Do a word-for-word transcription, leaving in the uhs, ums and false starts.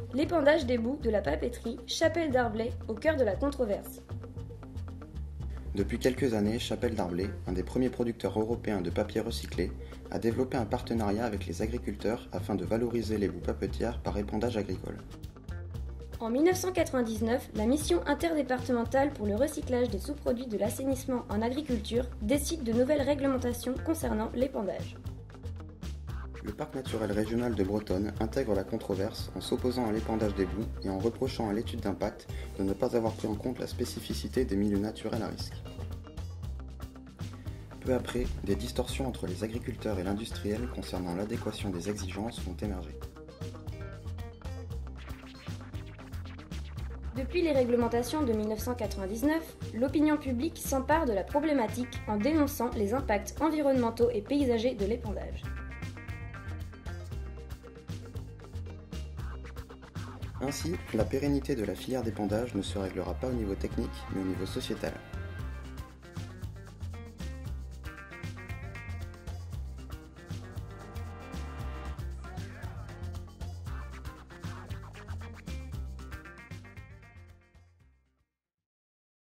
L'épandage des boues de la papeterie Chapelle Darblay au cœur de la controverse. Depuis quelques années, Chapelle Darblay, un des premiers producteurs européens de papier recyclé, a développé un partenariat avec les agriculteurs afin de valoriser les boues papetières par épandage agricole. En mille neuf cent quatre-vingt-dix-neuf, la mission interdépartementale pour le recyclage des sous-produits de l'assainissement en agriculture décide de nouvelles réglementations concernant l'épandage. Le parc naturel régional de Bretonne intègre la controverse en s'opposant à l'épandage des boues et en reprochant à l'étude d'impact de ne pas avoir pris en compte la spécificité des milieux naturels à risque. Peu après, des distorsions entre les agriculteurs et l'industriel concernant l'adéquation des exigences ont émergé. Depuis les réglementations de mille neuf cent quatre-vingt-dix-neuf, l'opinion publique s'empare de la problématique en dénonçant les impacts environnementaux et paysagers de l'épandage. Ainsi, la pérennité de la filière d'épandage ne se réglera pas au niveau technique, mais au niveau sociétal.